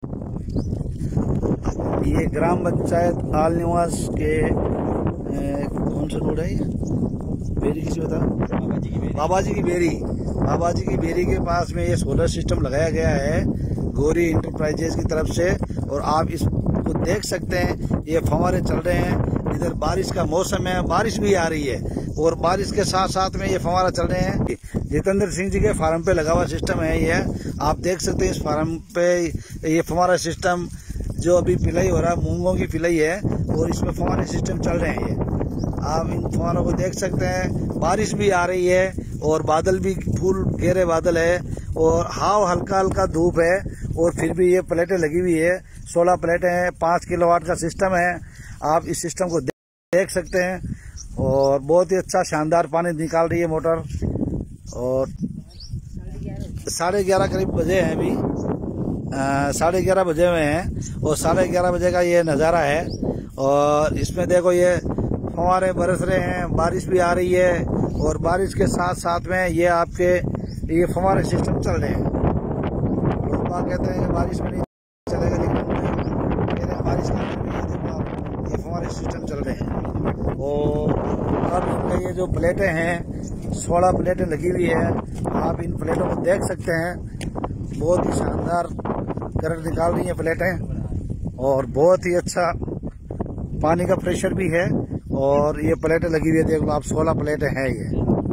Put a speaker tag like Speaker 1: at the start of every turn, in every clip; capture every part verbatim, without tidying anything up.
Speaker 1: ये ग्राम पंचायत आल निवास के ए, कौन सा रोड है ये? बेरी किसी बता? बाबा जी की बेरी। बाबा जी की बेरी बाबा जी की बेरी के पास में ये सोलर सिस्टम लगाया गया है गौरी इंटरप्राइजेज की तरफ से। और आप इसको देख सकते हैं, ये फव्वारे चल रहे हैं। इधर बारिश का मौसम है, बारिश भी आ रही है और बारिश के साथ साथ में ये फव्वारा चल रहे हैं। जितेंद्र सिंह जी के फार्म पे लगा हुआ सिस्टम है ये। आप देख सकते हैं इस फार्म पे ये फव्वारा सिस्टम जो अभी पिलाई हो रहा है, मूंगों की पिलाई है और इसमें फव्वारे सिस्टम चल रहे हैं ये। आप इन फव्वारों को देख सकते हैं। बारिश भी आ रही है और बादल भी फूल घेरे बादल है और हाव हल्का हल्का धूप है और फिर भी ये प्लेटें लगी हुई है। सोलह प्लेटें हैं, पाँच किलोवाट का सिस्टम है। आप इस सिस्टम को देख सकते हैं और बहुत ही अच्छा शानदार पानी निकाल रही है मोटर। और साढ़े ग्यारह करीब बजे हैं अभी, साढ़े ग्यारह बजे हुए हैं और साढ़े ग्यारह बजे का ये नज़ारा है। और इसमें देखो ये फव्वारे बरस रहे हैं, बारिश भी आ रही है और बारिश के साथ साथ में ये आपके ये फव्वारे सिस्टम चल रहे हैं। लोग बात कहते हैं कि बारिश में नहीं चलेगा, लेकिन बारिश के अंदर भी ये देखो आप ये फव्वारे सिस्टम चल रहे हैं। और अब इनका ये जो प्लेटें हैं, सोलह प्लेटें लगी हुई है। आप इन प्लेटों को देख सकते हैं, बहुत ही शानदार करंट निकाल रही है प्लेटें और बहुत ही अच्छा पानी का प्रेशर भी है। और ये प्लेटें लगी हुई है, देख लो आप, सोलह प्लेटें हैं ये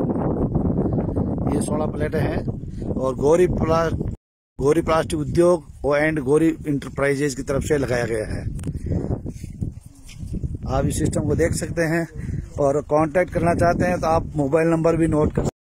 Speaker 1: ये सोलह प्लेटें हैं और गौरी प्लास्ट गौरी प्लास्टिक उद्योग और एंड गौरी इंटरप्राइजेज की तरफ से लगाया गया है। आप इस सिस्टम को देख सकते हैं और कांटेक्ट करना चाहते हैं तो आप मोबाइल नंबर भी नोट कर